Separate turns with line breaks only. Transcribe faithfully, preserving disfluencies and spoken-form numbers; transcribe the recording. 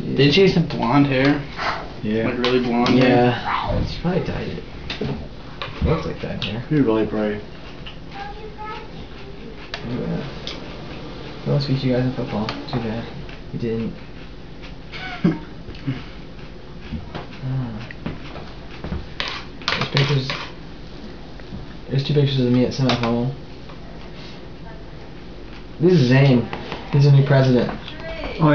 Yeah.
Did she have some blonde hair?
Yeah.
Like really blonde
Yeah.
hair?
She probably dyed it. Looks like that hair.
You're really bright.
Yeah. What else beat you guys in football? Too bad. You didn't. Ah. There's pictures. There's two pictures of me at semifinal. This is Zane. He's a new president.